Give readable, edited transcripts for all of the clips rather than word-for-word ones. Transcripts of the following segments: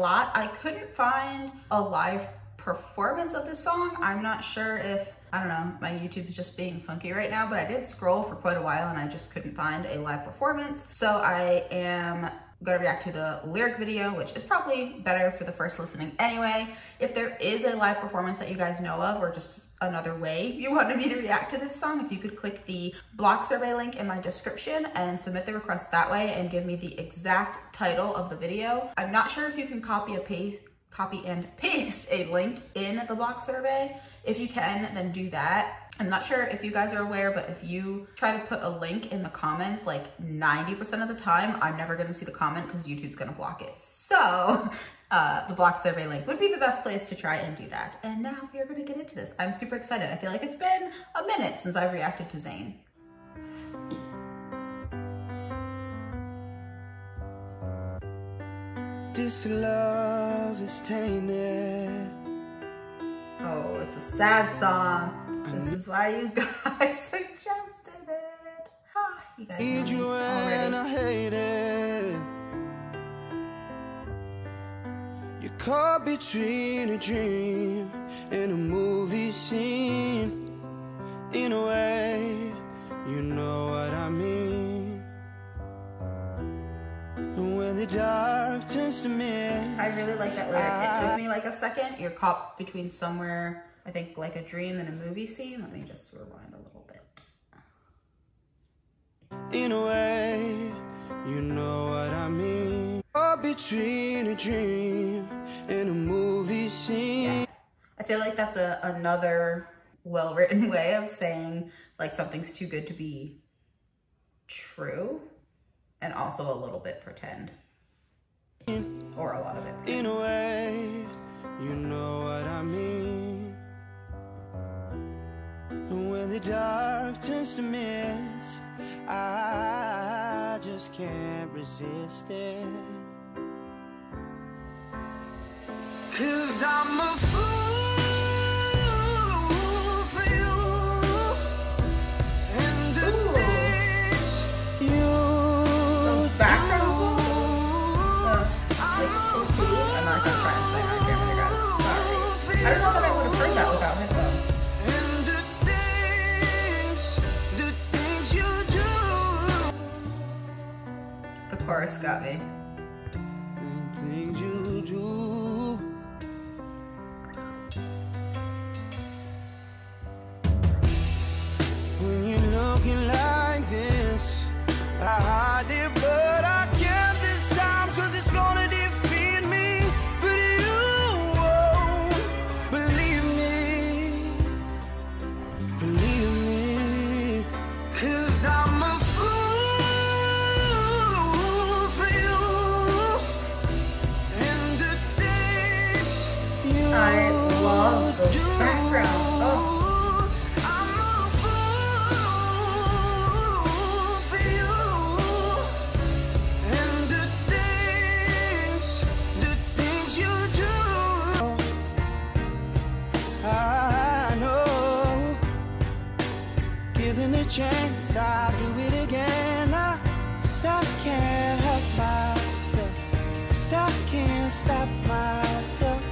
lot. I couldn't find a live performance of this song. I'm not sure if, I don't know, my YouTube is just being funky right now, but I did scroll for quite a while and I just couldn't find a live performance. So I am gonna react to the lyric video, which is probably better for the first listening anyway. If there is a live performance that you guys know of, or just another way you wanted me to react to this song, if you could click the block survey link in my description and submit the request that way and give me the exact title of the video. I'm not sure if you can copy and paste a link in the block survey. If you can, then do that. I'm not sure if you guys are aware, but if you try to put a link in the comments, like 90% of the time, I'm never gonna see the comment because YouTube's gonna block it. So the block survey link would be the best place to try and do that. And now we are gonna get into this. I'm super excited. I feel like it's been a minute since I've reacted to Zayn. This love is tainted. Oh, it's a sad song. This is why you guys suggested it. Ah, you guys Need you and I hate it. You're caught between a dream and a movie scene. In a way, you know what I mean. And when the dark turns to mist, I really like that lyric. It took me like a second. You're caught between somewhere, I think like a dream and a movie scene. Let me just rewind a little bit. in a way, you know what I mean. Caught between a dream and a movie scene. Yeah. I feel like that's another well-written way of saying like something's too good to be true, and also a little bit pretend, or a lot of it pretend. In a way, you know what I mean. And when the dark turns to mist, I just can't resist it. 'Cause I'm a fool for you, and the things you Background vocals? I'm not gonna try and sing on camera, guys. Sorry. I don't know that I would have heard that without headphones. and the things you do. The chorus got me. The things you do. When you're looking like this, I hide it, but I can't this time, 'cause it's gonna defeat me. But you won't believe me, 'cause I'm a fool for you, and the things you I love those backgrounds. Oh. Given the chance, I'll do it again. I can't help myself, 'cause I can't stop myself.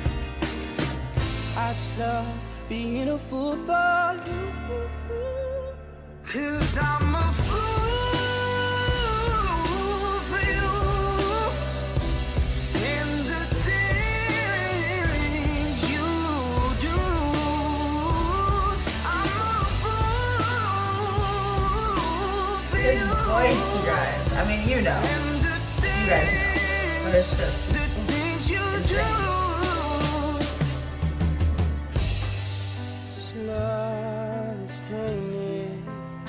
I just love being a fool for you, 'cause I'm a fool for you, and the things you do. His voice, you guys. I mean, you know. You guys know. But it's just insane. This love is tainted.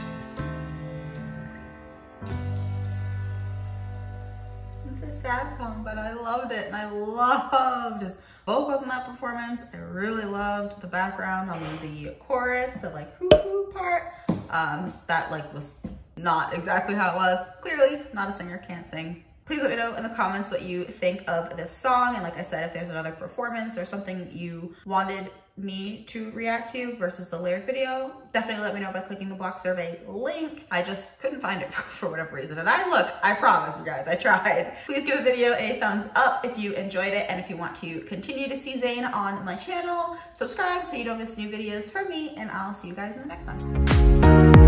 It's a sad song, but I loved it, and I loved his vocals in that performance. I really loved the background on the chorus, the like hoo-hoo part. That like was not exactly how it was. Clearly, not a singer, can't sing Please let me know in the comments what you think of this song. And like I said, if there's another performance or something you wanted me to react to versus the lyric video, definitely let me know by clicking the block survey link. I just couldn't find it for whatever reason. And I promise you guys, I tried. Please give the video a thumbs up if you enjoyed it. And if you want to continue to see Zayn on my channel, subscribe so you don't miss new videos from me. And I'll see you guys in the next one.